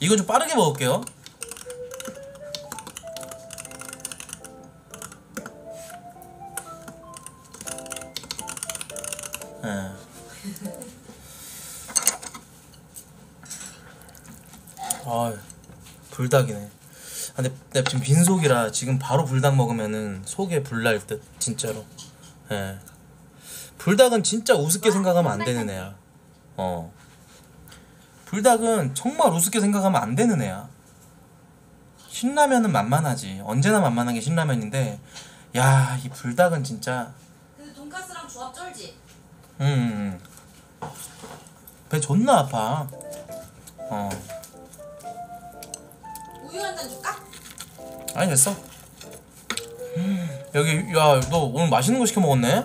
이거 좀 빠르게 먹을게요. 예. 아, 불닭이네. 근데 내가 지금 빈속이라 지금 바로 불닭 먹으면은 속에 불날 듯 진짜로. 예. 불닭은 진짜 우습게 생각하면 안 되는 애야. 불닭은 정말 우습게 생각하면 안 되는 애야. 신라면은 만만하지. 언제나 만만한 게 신라면인데, 야, 이 불닭은 진짜. 근데 돈까스랑 조합 쩔지? 배 존나 아파. 우유 한 잔 줄까? 아니 됐어. 여기 야 너 오늘 맛있는 거 시켜 먹었네?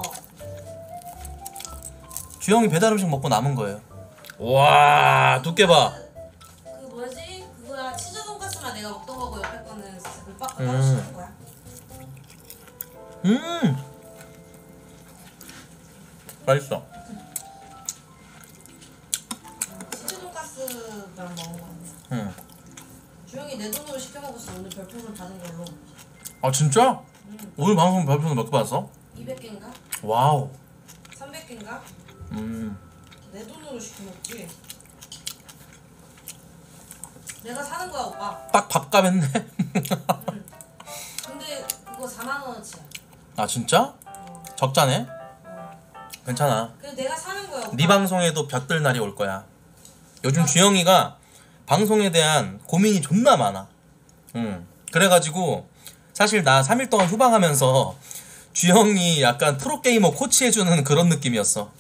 주영이 배달 음식 먹고 남은 거예요. 와 두께 봐. 그 뭐지? 그거야 치즈 돈까스만 내가 먹던 거고 옆에 거는 오빠가 따로 시킨 거야. 맛있어. 치즈 돈까스만 먹은 거 아니야? 주영이 내 돈으로 시켜 먹었어. 오늘 별풍선 받은 걸로. 아 진짜? 오늘 방송 별풍선 몇 개 받았어? 200개인가? 와우. 300개인가? 내 돈으로 시켜 먹지. 내가 사는 거야 오빠. 딱 밥값 했네. 근데 그거 4만 원어치야. 아 진짜? 적자네? 괜찮아. 그래 내가 사는 거야 오빠. 네 방송에도 볕들 날이 올 거야. 요즘 주영이가 방송에 대한 고민이 존나 많아. 그래가지고 사실 나 3일 동안 휴방하면서 주영이 약간 프로게이머 코치해주는 그런 느낌이었어.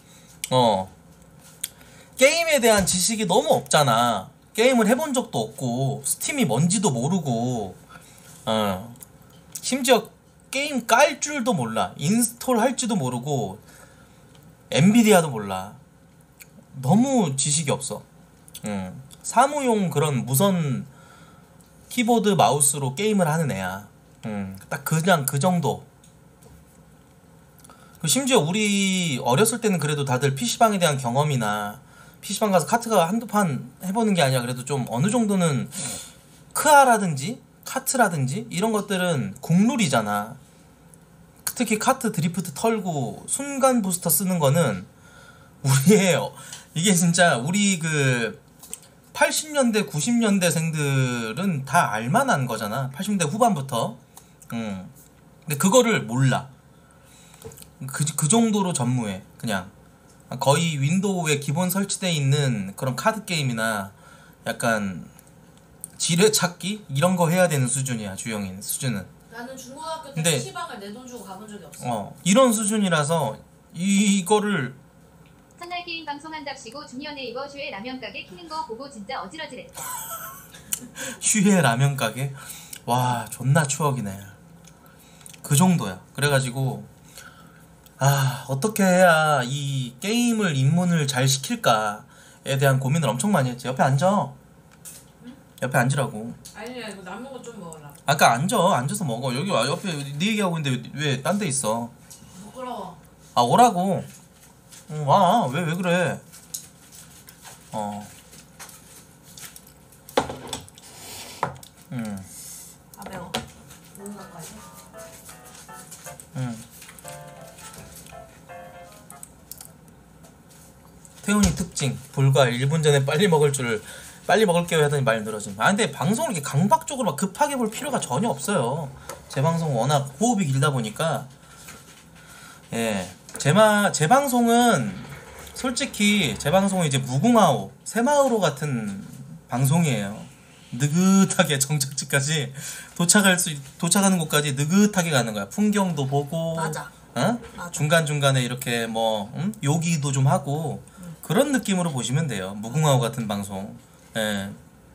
게임에 대한 지식이 너무 없잖아. 게임을 해본 적도 없고 스팀이 뭔지도 모르고 심지어 게임 깔 줄도 몰라. 인스톨 할지도 모르고 엔비디아도 몰라. 너무 지식이 없어. 사무용 그런 무선 키보드 마우스로 게임을 하는 애야. 딱 그냥 그 정도. 심지어 우리 어렸을 때는 그래도 다들 PC방에 대한 경험이나 PC방 가서 카트가 한두 판 해보는 게 아니라 그래도 좀 어느 정도는 크아라든지 카트라든지 이런 것들은 국룰이잖아. 특히 카트 드리프트 털고 순간 부스터 쓰는 거는 우리의 이게 진짜 우리 그 80년대 90년대생들은 다 알만한 거잖아. 80년대 후반부터. 근데 그거를 몰라. 그 정도로 전무해. 그냥 거의 윈도우에 기본 설치되어 있는 그런 카드 게임이나 약간 지뢰찾기 이런 거 해야 되는 수준이야. 주영이는 수준은. 나는 중고등학교 때 근데 PC방을 내 돈 주고 가본 적이 없어. 이런 수준이라서 이거를 첫날 게임 방송한답시고 주니어 네이버 슈에 라면 가게 키는 거 보고 진짜 어지러지랬다. 슈에 라면 가게? 와 존나 추억이네. 그 정도야. 그래가지고 어떻게 해야 이 게임을 입문을 잘 시킬까에 대한 고민을 엄청 많이 했지. 옆에 앉아. 옆에 앉으라고. 아니야 이거 남은 거 좀 먹어라. 아까 앉아서 먹어. 여기 와. 옆에 네 얘기하고 있는데 왜 딴 데 있어? 부끄러워. 오라고. 와. 왜 그래? 아 매워. 너무 가까이. 태훈이 특징. 불과 1분 전에 빨리 먹을게요 하더니 말 늘어짐. 근데 방송을 이렇게 강박적으로 막 급하게 볼 필요가 전혀 없어요. 제 방송 워낙 호흡이 길다 보니까. 예. 제 방송은 솔직히 제 방송은 이제 무궁화호, 새마을호 같은 방송이에요. 느긋하게 정착지까지 도착하는 곳까지 느긋하게 가는 거야. 풍경도 보고. 맞아. 맞아. 중간중간에 이렇게 뭐 요기도 좀 하고 그런 느낌으로 보시면 돼요. 무궁화호 같은 방송. 예.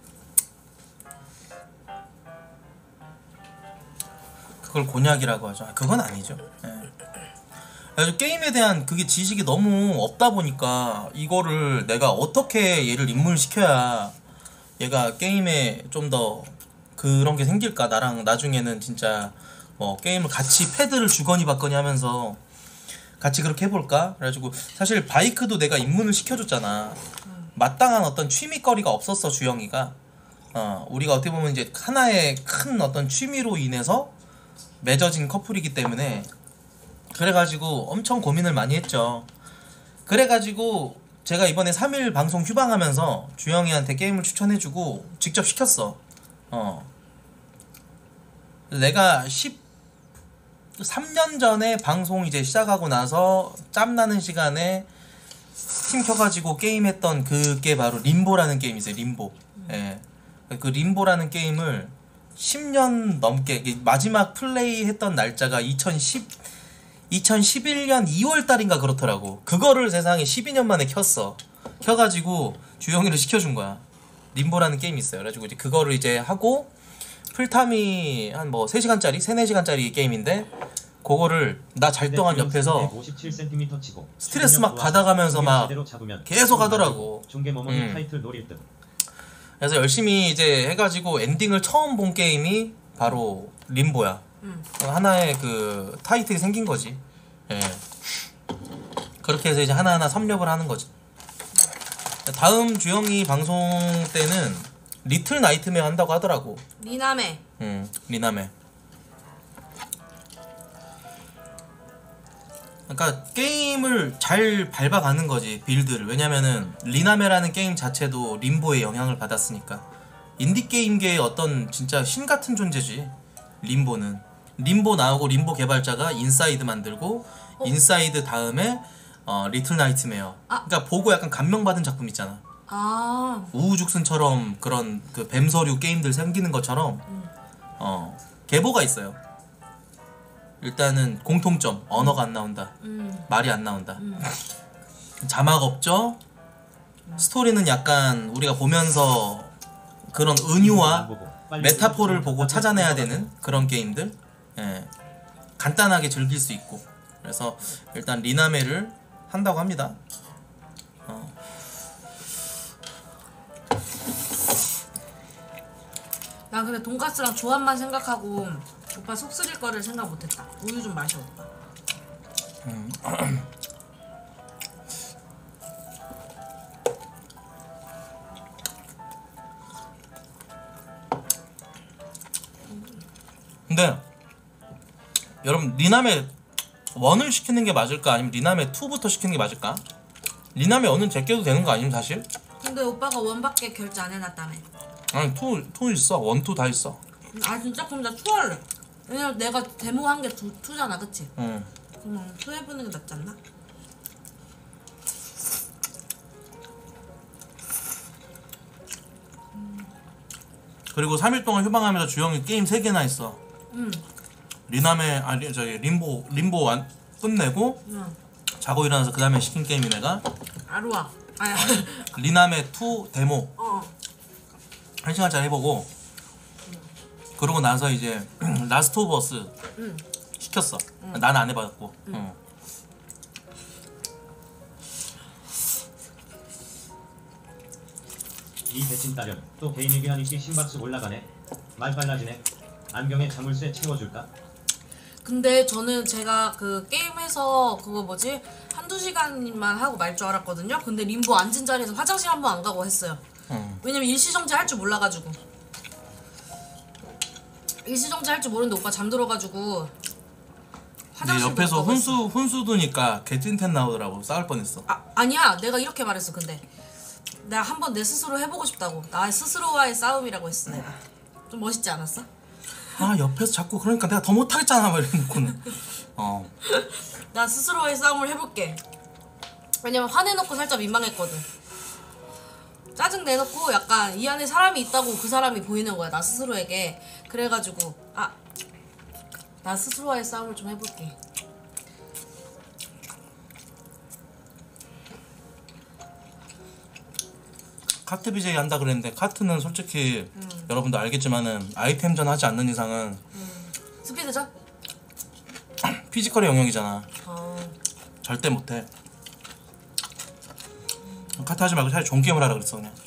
그걸 곤약이라고 하죠. 그건 아니죠. 예. 그래서 게임에 대한 그게 지식이 너무 없다 보니까 이거를 내가 어떻게 얘를 입문시켜야 얘가 게임에 좀 더 그런 게 생길까. 나랑 나중에는 진짜 뭐 게임을 같이 패드를 주거니 받거니 하면서 같이 그렇게 해볼까? 그래가지고 사실 바이크도 내가 입문을 시켜줬잖아. 마땅한 어떤 취미거리가 없었어 주영이가. 우리가 어떻게 보면 이제 하나의 큰 어떤 취미로 인해서 맺어진 커플이기 때문에 그래가지고 엄청 고민을 많이 했죠. 그래가지고 제가 이번에 3일 방송 휴방하면서 주영이한테 게임을 추천해주고 직접 시켰어. 내가 13년 전에 방송 이제 시작하고 나서 짬나는 시간에 스팀 켜가지고 게임했던 그게 바로 림보라는 게임이 있어요. 림보. 예. 그 림보라는 게임을 10년 넘게 마지막 플레이 했던 날짜가 2011년 2월달인가 그렇더라고. 그거를 세상에 12년 만에 켰어. 켜가지고 주영이를 시켜준 거야. 림보라는 게임이 있어요. 그래가지고 이제 그거를 이제 하고 풀타임이 한 뭐 3시간짜리? 3, 4시간짜리 게임인데 그거를 나 잘 동안 옆에서 스트레스 막 받아가면서 막 계속 하더라고. 그래서 열심히 이제 해가지고 엔딩을 처음 본 게임이 바로 림보야. 하나의 그 타이틀이 생긴 거지. 예. 그렇게 해서 이제 하나하나 섭렵을 하는 거지. 다음 주영이 방송 때는 리틀 나이트메어 한다고 하더라고. 리나메. 리나메. 그러니까 게임을 잘 밟아가는 거지, 빌드를. 왜냐면은 리나메라는 게임 자체도 림보의 영향을 받았으니까. 인디게임계의 어떤 진짜 신 같은 존재지, 림보는. 림보 나오고 림보 개발자가 인사이드 만들고 인사이드 다음에 리틀 나이트메어. 그러니까 보고 약간 감명받은 작품 있잖아. 우후죽순처럼 그런 그 뱀서류 게임들 생기는 것처럼 계보가 있어요. 일단은 공통점, 언어가 안 나온다. 말이 안 나온다. 자막 없죠. 스토리는 약간 우리가 보면서 그런 은유와 메타포를 보고 찾아내야 되는 그런 게임들. 예. 간단하게 즐길 수 있고. 그래서 일단 리나메를 한다고 합니다. 나 근데 돈가스랑 조합만 생각하고 오빠 속 쓰릴 거를 생각 못했다. 우유 좀 마셔 오빠. 근데 여러분 리나메 1을 시키는 게 맞을까? 아니면 리나메 2부터 시키는 게 맞을까? 리나메 1은 제껴도 되는 거 아니면 사실? 근데 오빠가 1밖에 결제 안 해놨다며. 아니 2 있어. 1, 2 다 있어. 아 진짜? 그럼 나 2 할래. 왜냐면 내가 데모 한 게 2잖아 그치? 응. 그럼 2 해보는 게 낫지 않나? 그리고 3일 동안 휴방하면서 주영이 게임 3개나 했어. 리나메 저기 림보 끝내고 자고 일어나서 그 다음에 시킨 게임이 내가 아루아. 아야. 리나메 2 데모 1시간짜리 해보고 그러고 나서 이제 라스트 오브 어스 시켰어. 나는 안 해봤고. 이 대친 따렴 또 개인 얘기하니까 심박수 올라가네. 말 빨라지네. 안경에 자물쇠 채워줄까? 근데 저는 제가 그 게임에서 그거 뭐지? 한두 시간만 하고 말 줄 알았거든요. 근데 림보 앉은 자리에서 화장실 한 번 안 가고 했어요. 왜냐면 일시정지 할 줄 몰라가지고. 일시정지 할 줄 모르는데 오빠 잠들어가지고 근데 옆에서 훈수 두니까 개찐텐 나오더라고. 싸울 뻔했어. 아니야 내가 이렇게 말했어. 근데 내가 한번 내 스스로 해보고 싶다고. 나 스스로와의 싸움이라고 했어 내가. 좀 멋있지 않았어? 옆에서 자꾸 그러니까 내가 더 못하겠잖아 막 이러놓고는. 나 스스로와의 싸움을 해볼게. 왜냐면 화내놓고 살짝 민망했거든. 짜증 내놓고 약간 이 안에 사람이 있다고 그 사람이 보이는 거야 나 스스로에게. 그래가지고 나 스스로와의 싸움을 좀 해볼게. 카트 BJ 한다 그랬는데 카트는 솔직히 여러분도 알겠지만은 아이템전 하지 않는 이상은 스피드전? 피지컬의 영역이잖아. 절대 못해. 카트 하지 말고 차라리 좋은 게임을 하라 그랬어 그냥.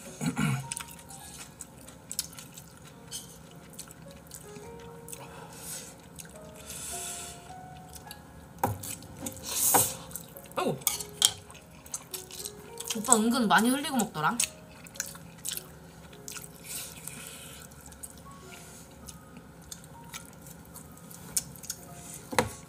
아이고. 오빠 은근 많이 흘리고 먹더라.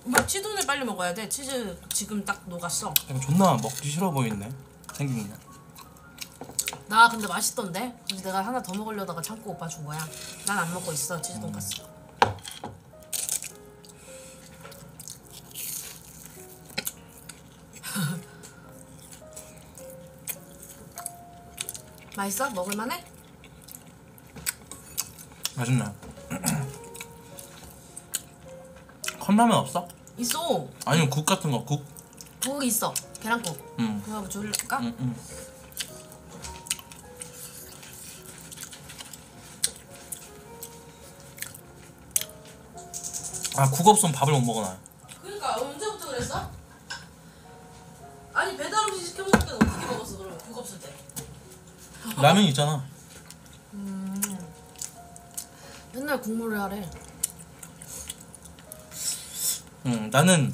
뭐 치돈을 빨리 먹어야 돼. 치즈 지금 딱 녹았어. 이거 존나 먹기 싫어 보이네. 생긴 게. 나 근데 맛있던데? 그래서 내가 하나 더 먹으려다가 참고 오빠 준 거야. 난 안 먹고 있어 치즈 돈까스. 맛있어? 먹을만해? 맛있네. 컵라면 없어? 있어. 아니면 국 같은 거 국? 국 있어. 계란국. 응. 그거 줄까? 응. 아, 국 없으면 밥을 못 먹어 나. 그러니까 언제부터 그랬어? 아니 배달 음식 시켜 먹을 때는 어떻게 먹었어 그러면 국 없을 때? 라면 있잖아. 맨날 국물을 하래. 나는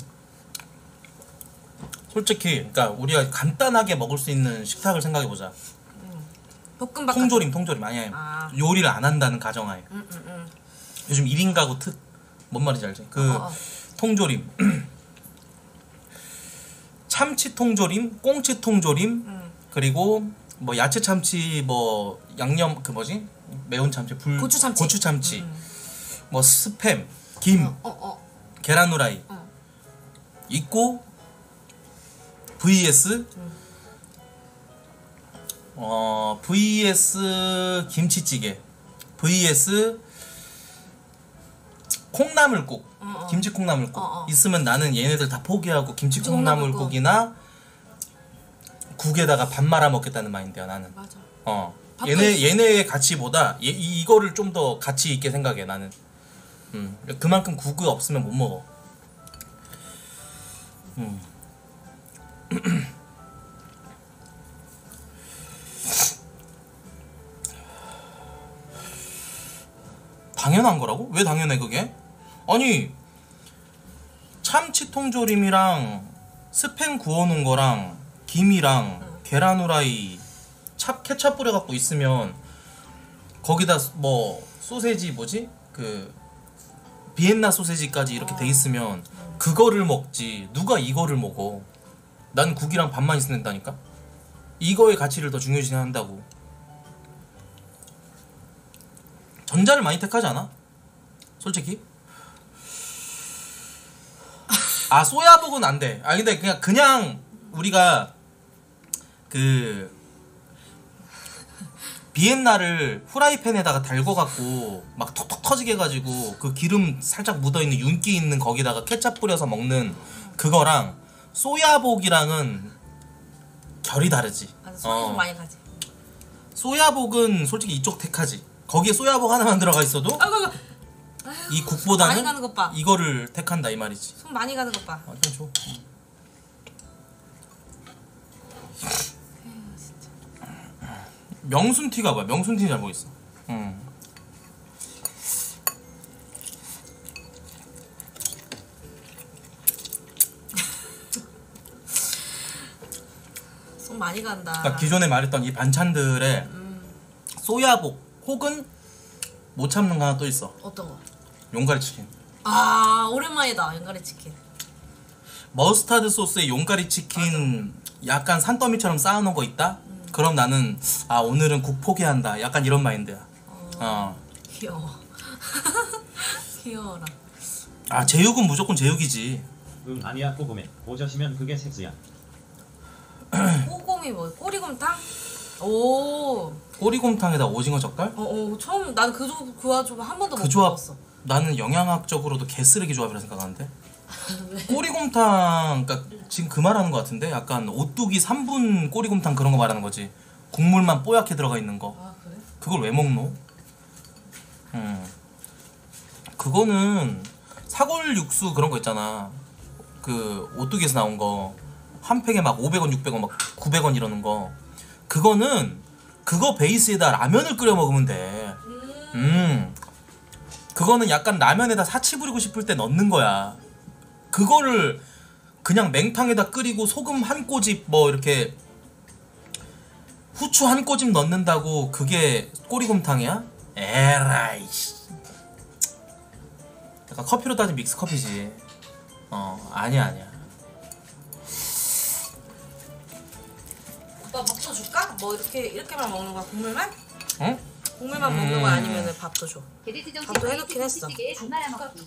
솔직히 그러니까 우리가 간단하게 먹을 수 있는 식탁을 생각해 보자. 볶음밥. 통조림 아니야. 아. 요리를 안 한다는 가정하에. 요즘 1인 가구 특 뭔 말인지 알지? 그 통조림. 참치 통조림, 꽁치 통조림, 그리고 뭐 야채 참치 뭐 양념 그 뭐지? 매운 참치, 고추 참치. 뭐 스팸, 김, 계란 후라이. 있고 vs vs 김치찌개 vs 콩나물국 김치 콩나물국 있으면 나는 얘네들 다 포기하고 김치 콩나물국이나 국에다가 밥 말아 먹겠다는 마인드야 나는. 맞아. 얘네의 가치보다 이거를 좀 더 가치 있게 생각해 나는. 그만큼 국이 없으면 못 먹어. 당연한 거라고? 왜 당연해 그게? 아니 참치 통조림이랑 스팸 구워놓은 거랑 김이랑 계란 후라이 케찹 뿌려갖고 있으면 거기다 뭐 소세지 뭐지? 그 비엔나 소세지까지 이렇게 돼 있으면 그거를 먹지 누가 이거를 먹어. 난 국이랑 밥만 있으면 된다니까. 이거의 가치를 더 중요시 한다고. 전자를 많이 택하지 않아? 솔직히? 아 소야복은 안 돼. 아 근데 그냥 우리가 그 비엔나를 후라이팬에다가 달궈갖고 막 톡톡 터지게 해가지고 그 기름 살짝 묻어있는 윤기 있는 거기다가 케찹 뿌려서 먹는 그거랑 소야복이랑은 결이 다르지. 맞아. 손이 좀 많이 가지. 소야복은 솔직히 이쪽 택하지. 거기에 소야복 하나만 들어가 있어도 이 국보다는 많이 가는 것 봐. 이거를 택한다 이 말이지. 손 많이 가는 것 봐. 아, 좀 줘. 명순티가 뭐야? 명순티 잘 모르겠어. 손 많이 간다. 그러니까 기존에 말했던 이 반찬들에 소야복 혹은 못 참는 거 하나 또 있어. 어떤 거? 용가리 치킨. 아 오랜만이다 용가리 치킨. 머스타드 소스에 용가리 치킨 약간 산더미처럼 쌓아놓은 거 있다? 그럼 나는 아 오늘은 국 포기한다. 약간 이런 마인드야. 귀여워. 귀여워라. 아 제육은 무조건 제육이지. 아니야 꼬꼬맨 오젓이면 그게 섹스야. 꼬곰이 뭐? 꼬리곰탕? 오. 꼬리곰탕에다 오징어 젓갈? 처음 난 그 조합 한 번도 못 그 조합 먹었어. 나는 영양학적으로도 개쓰레기 조합이라 생각하는데. 꼬리곰탕 그러니까 지금 그 말하는 거 같은데 약간 오뚜기 3분 꼬리곰탕 그런 거 말하는 거지. 국물만 뽀얗게 들어가 있는 거. 아 그래? 그걸 왜 먹노? 그거는 사골 육수 그런 거 있잖아. 그 오뚜기에서 나온 거 한 팩에 막 500원, 600원, 막 900원 이러는 거. 그거는 그거 베이스에다 라면을 끓여 먹으면 돼. 그거는 약간 라면에다 사치 부리고 싶을 때 넣는 거야. 그거를 그냥 맹탕에다 끓이고 소금 한 꼬집 뭐 이렇게 후추 한 꼬집 넣는다고 그게 꼬리곰탕이야? 에라이 씨. 약간 커피로 따진 믹스 커피지. 아니야. 오빠 밥도 줄까? 뭐 이렇게만 먹는 거야? 국물만? 응? 국물만 먹는 거야? 아니면 밥도 줘? 게드지정 밥도 해놓긴 했어. 시찌개에 밥 말아 먹기.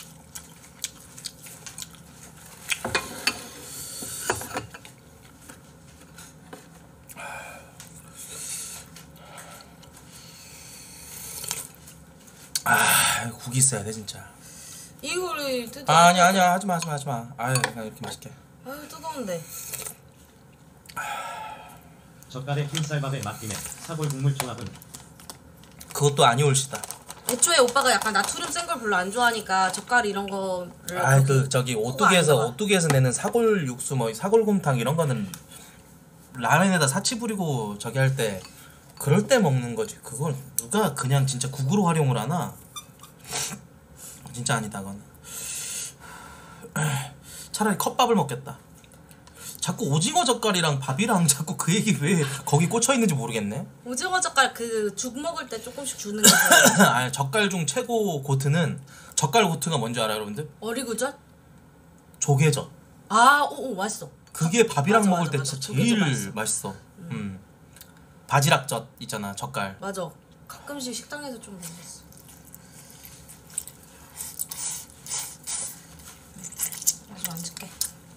국이 있어야 돼 진짜. 이거를 뜯어. 아니야 하지마. 아유 그냥 이렇게 맛있게. 아유 뜨거운데. 젓갈에 흰쌀밥에 맡김에 사골 국물 조합은 그것도 아니올시다. 애초에 오빠가 약간 나트륨 센 걸 별로 안 좋아하니까 젓갈 이런 거를 그 저기 오뚜기에서 내는 사골 육수 뭐 사골곰탕 이런 거는 라면에다 사치 부리고 저기 할 때 그럴 때 먹는 거지. 그걸 누가 그냥 진짜 국으로 활용을 하나? 진짜 아니다 그건. 차라리 컵밥을 먹겠다. 자꾸 오징어 젓갈이랑 밥이랑 자꾸 그 얘기 왜 거기 꽂혀 있는지 모르겠네. 오징어 젓갈 그 죽 먹을 때 조금씩 주는 게 좋아요. 아니 젓갈 중 최고 고트는 젓갈 고트가 뭔지 알아요 여러분들? 어리구절? 조개젓. 오 맛있어. 그게 밥이랑 맞아, 먹을 맞아, 때 맞아. 진짜 조개젓 제일 맛있어. 바지락젓 있잖아 젓갈. 맞아. 가끔씩 식당에서 좀 먹었어. 아주 안 줄게.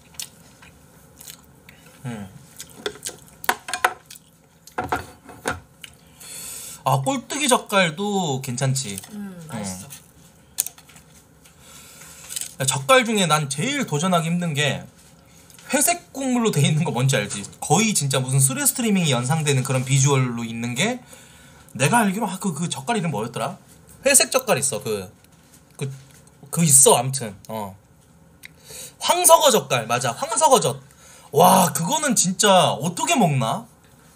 꼴뚜기 젓갈도 괜찮지. 맛있어. 젓갈 중에 난 제일 도전하기 힘든 게 회색 국물로 돼 있는 거 뭔지 알지? 거의 진짜 무슨 수레 스트리밍이 연상되는 그런 비주얼로 있는 게 내가 알기로 그 젓갈 이름 뭐였더라? 회색 젓갈 있어. 그 있어 아무튼. 황석어 젓갈 맞아. 황석어젓. 와 그거는 진짜 어떻게 먹나?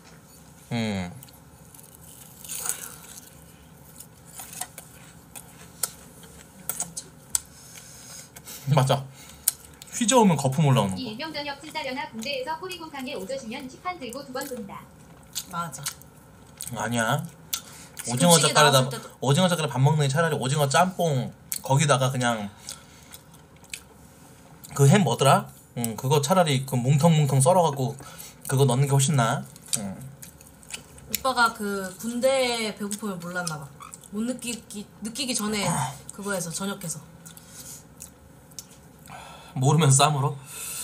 맞아. 휘저으면 거품 올라오는 이 거. 일명 저녁 찔자려나 군대에서 꼬리곰탕에 오저시면 식판 들고 2번 돈다. 맞아. 아니야. 오징어 음식이 나왔을 젓갈에다 때도- 오징어 젓갈에 밥 먹는 게 차라리 오징어 짬뽕 거기다가 그냥 그 햄 뭐더라? 그거 차라리 그 뭉텅뭉텅 썰어갖고 그거 넣는 게 훨씬 나아. 오빠가 그 군대 배고픔을 몰랐나 봐. 못 느끼기 전에 그거에서 저녁해서. 모르면서 싸물어.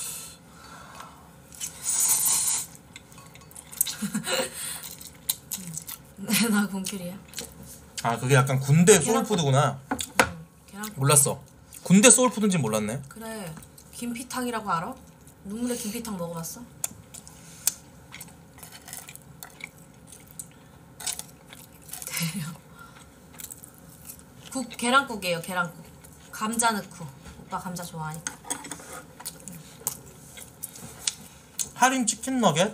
나 군길이야. 그게 약간 군대 소울푸드구나. 계란. 몰랐어. 군대 소울푸드인지 몰랐네. 그래. 김피탕이라고 알아? 눈물의 김피탕 먹어봤어? 대려. 계란국이에요. 계란국. 감자 넣고. 오빠 감자 좋아하니까. 할인 치킨 너겟?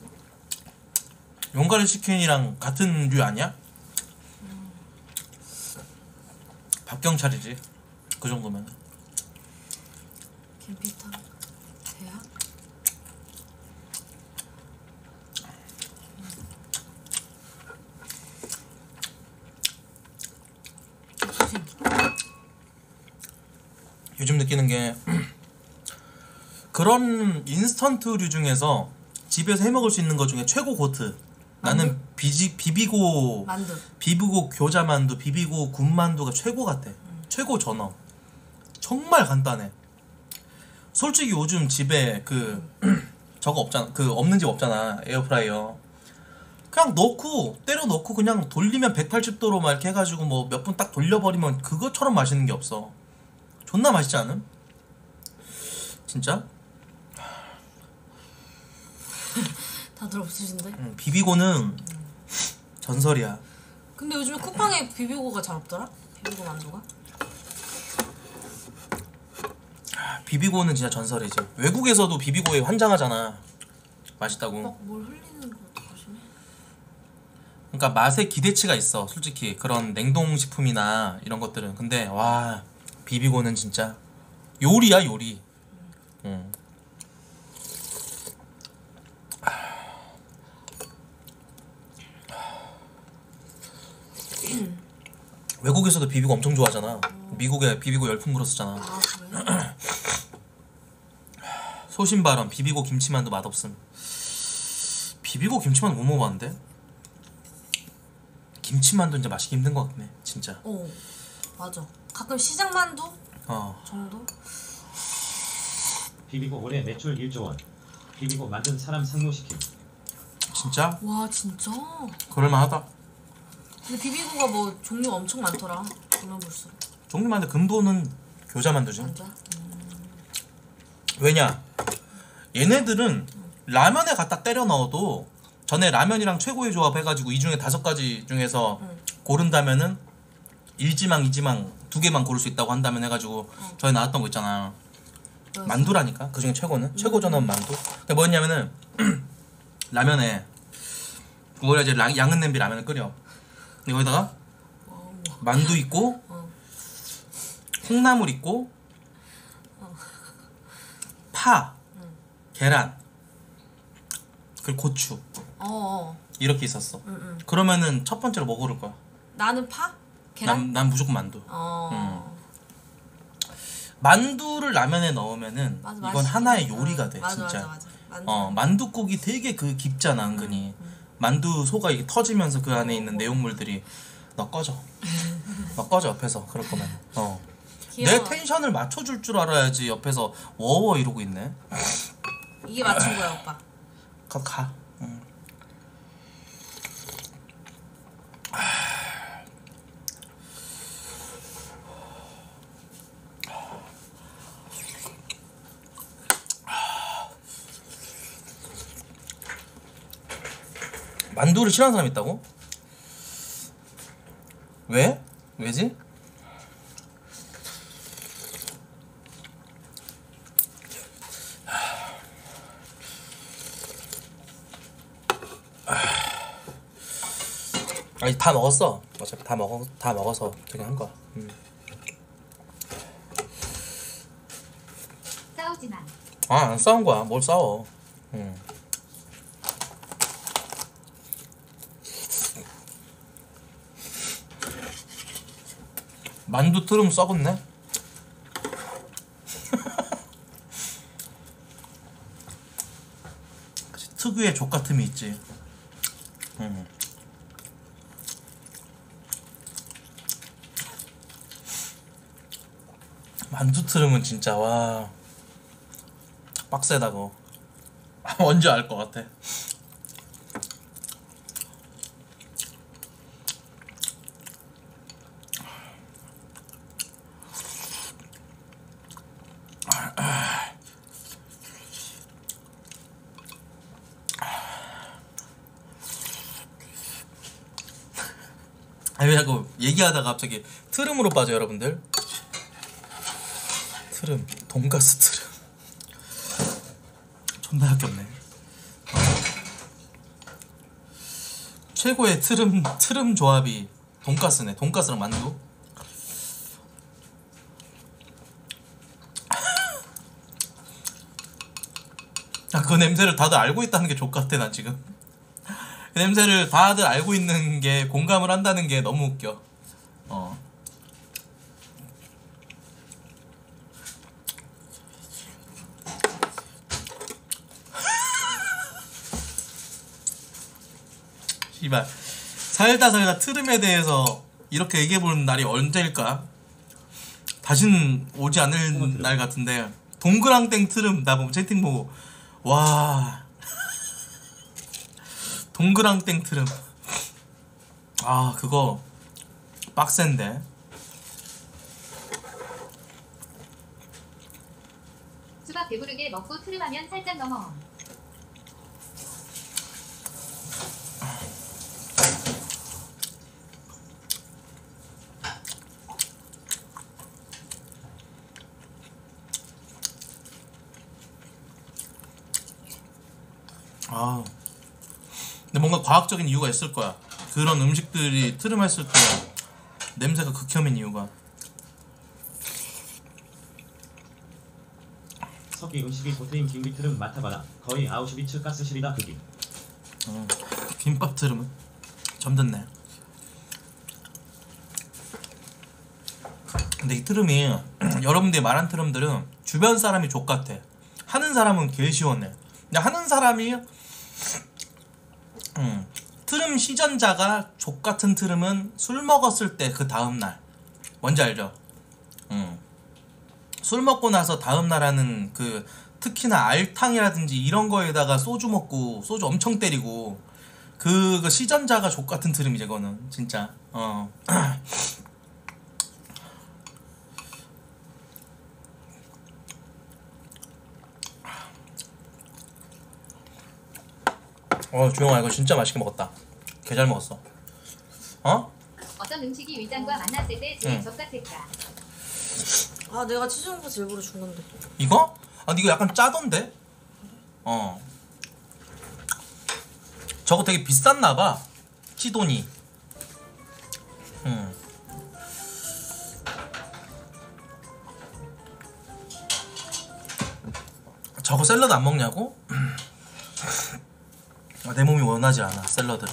용가리 치킨이랑 같은 류 아니야? 박경찰이지. 그 정도면. 김피탕. 대야? 요즘 느끼는 게 그런 인스턴트류 중에서 집에서 해 먹을 수 있는 것 중에 최고 고트. 나는 비비고 만두. 비비고 교자만두, 비비고 군만두가 최고 같아. 최고 전업. 정말 간단해. 솔직히 요즘 집에 저거 없잖아. 없는 집 없잖아. 에어프라이어. 그냥 넣고 때려 넣고 그냥 돌리면 180도로 막 이렇게 해가지고 뭐 몇 분 딱 돌려버리면 그것처럼 맛있는 게 없어. 존나 맛있지 않음? 진짜? 다들 없으신데? 비비고는 전설이야. 근데 요즘에 쿠팡에 비비고가 잘 없더라? 비비고 만두가? 비비고는 진짜 전설이지. 외국에서도 비비고에 환장하잖아. 맛있다고. 뭘 흘리는 것도 조심해. 그러니까 맛에 기대치가 있어. 솔직히 그런 냉동식품이나 이런 것들은. 근데 와 비비고는 진짜 요리야 요리. 외국에서도 비비고 엄청 좋아하잖아. 미국에 비비고 열풍 불었었잖아. 아 그래? 소신 발언 비비고 김치만두 맛없음. 비비고 김치만두 못 먹어봤는데. 김치만두 이제 마시기 힘든 것 같네 진짜. 오 맞아. 가끔 시장 만두 어. 정도. 비비고 올해 매출 1조 원. 비비고 만든 사람 상무시킴. 진짜 와 진짜. 그럴만하다. 근데 비비고가 뭐 종류가 엄청 많더라. 보면 볼수록. 종류만두 근본은 교자만두지. 맞아. 왜냐 얘네들은 라면에 갖다 때려 넣어도 전에 라면이랑 최고의 조합 해가지고 이 중에 5가지 중에서 고른다면은 1지망 2지망 2개만 고를 수 있다고 한다면 해가지고 전에 나왔던 거 있잖아. 만두라니까 그 중에 최고는 최고 전원 만두. 그게 뭐였냐면은 라면에 우리가 이제 양은 냄비 라면을 끓여. 여기다가 만두 있고 콩나물 있고 파 계란 그리고 고추 이렇게 있었어. 그러면은 첫 번째로 뭐 고를 거야? 나는 파? 계란? 난 무조건 만두. 만두를 라면에 넣으면은 맞아, 이건 맛있긴 하나의 해. 요리가 돼. 맞아, 진짜. 맞아, 맞아. 만두국이 되게 그 깊잖아 은근히. 만두 소가 이게 터지면서 그 안에 있는 내용물들이 너 꺼져. 너 꺼져 옆에서 그럴 거면. 내 귀여워. 텐션을 맞춰줄 줄 알아야지 옆에서 워워 이러고 있네. 이게 맞춘 거야 오빠. 가. 만두를 싫어하는 사람이 있다고? 왜? 왜지? 아니 다 먹었어. 어차피 다 먹어서 저기 한 거야. 싸우지 마. 안 싸운 거야. 뭘 싸워. 만두 트름 썩었네. 그치, 특유의 족같음이 있지. 만두 트름은 진짜 와 빡세다고. 뭔지 알 것 같아. 아니 왜 자꾸 얘기하다가 갑자기 트름으로 빠져 여러분들. 트름 돈가스 트름 존나 역겹네. 최고의 트름 조합이 돈가스네. 돈가스랑 만두. 그 냄새를 다들 알고 있다는 게 족같아 난 지금. 그 냄새를 다들 알고 있는 게 공감을 한다는 게 너무 웃겨. 씨발 살다 트름에 대해서 이렇게 얘기해보는 날이 언제일까? 다시는 오지 않을 날 같은데. 동그랑땡 트름 나 보면 채팅 보고 와 동그랑땡 트름 그거 빡센데. 수박 배부르게 먹고 트름하면 살짝 넘어. 근데 뭔가 과학적인 이유가 있을 거야. 그런 음식들이 트름했을 때 냄새가 극혐인 이유가. 석기 음식이 보트인 김비트름 맡아봐라. 거의 아우슈비츠 가스실이다 그기. 김밥 트름은 점듣네. 근데 이 트름이 여러분들이 말한 트름들은 주변 사람이 족같아. 하는 사람은 개 시원해. 근데 하는 사람이 트름 시전자가 족 같은 트름은 술 먹었을 때 그 다음 날 뭔지 알죠? 술 먹고 나서 다음 날 하는 그 특히나 알탕이라든지 이런 거에다가 소주 먹고 소주 엄청 때리고 그 시전자가 족 같은 트름이지 그거는 진짜. 주영아 이거 진짜 맛있게 먹었다. 개 잘 먹었어. 어떤 음식이 위장과 만났을 때 제일 적같을까? 아 내가 치즈donut 일부러 준 건데. 이거? 근데 이거 약간 짜던데? 저거 되게 비쌌나봐 치돈이. 저거 샐러드 안 먹냐고? 내 몸이 원하지 않아 샐러드를.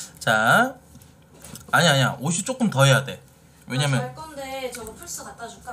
자, 아니야 옷이 조금 더 해야 돼. 왜냐면 갈 건데 저거 플스 갖다 줄까?